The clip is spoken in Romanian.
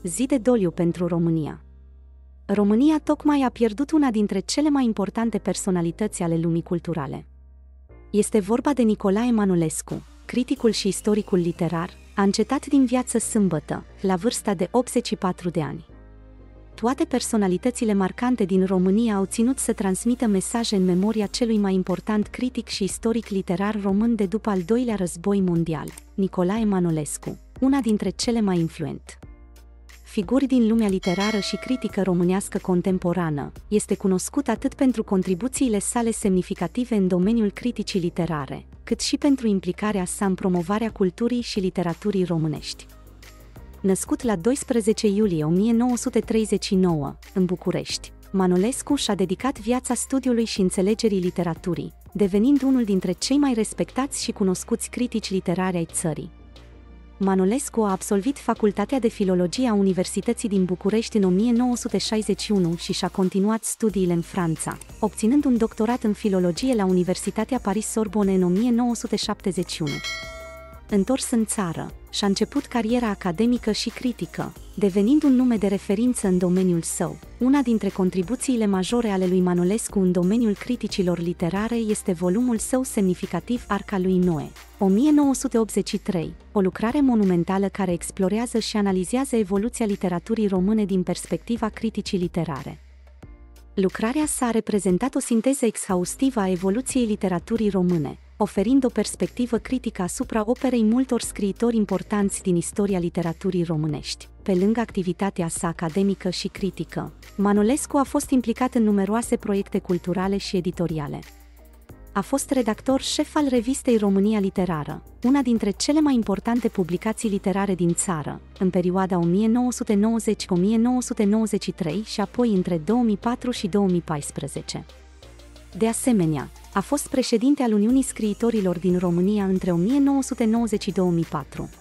Zi de doliu pentru România. România tocmai a pierdut una dintre cele mai importante personalități ale lumii culturale. Este vorba de Nicolae Emanuelescu, criticul și istoricul literar, a încetat din viață sâmbătă, la vârsta de 84 de ani. Toate personalitățile marcante din România au ținut să transmită mesaje în memoria celui mai important critic și istoric literar român de după al doilea război mondial, Nicolae Emanuelescu, una dintre cele mai influente figuri din lumea literară și critică românească contemporană. Este cunoscut atât pentru contribuțiile sale semnificative în domeniul criticii literare, cât și pentru implicarea sa în promovarea culturii și literaturii românești. Născut la 12 iulie 1939, în București, Emanuelescu și-a dedicat viața studiului și înțelegerii literaturii, devenind unul dintre cei mai respectați și cunoscuți critici literari ai țării. Emanuelescu a absolvit Facultatea de Filologie a Universității din București în 1961 și și-a continuat studiile în Franța, obținând un doctorat în filologie la Universitatea Paris-Sorbonne în 1971. Întors în țară, și-a început cariera academică și critică, devenind un nume de referință în domeniul său. Una dintre contribuțiile majore ale lui Emanuelescu în domeniul criticilor literare este volumul său semnificativ Arca lui Noe, 1983, o lucrare monumentală care explorează și analizează evoluția literaturii române din perspectiva criticii literare. Lucrarea sa a reprezentat o sinteză exhaustivă a evoluției literaturii române, oferind o perspectivă critică asupra operei multor scriitori importanți din istoria literaturii românești. Pe lângă activitatea sa academică și critică, Emanuelescu a fost implicat în numeroase proiecte culturale și editoriale. A fost redactor șef al revistei România Literară, una dintre cele mai importante publicații literare din țară, în perioada 1990-1993 și apoi între 2004 și 2014. De asemenea, a fost președinte al Uniunii Scriitorilor din România între 1990 și 2004.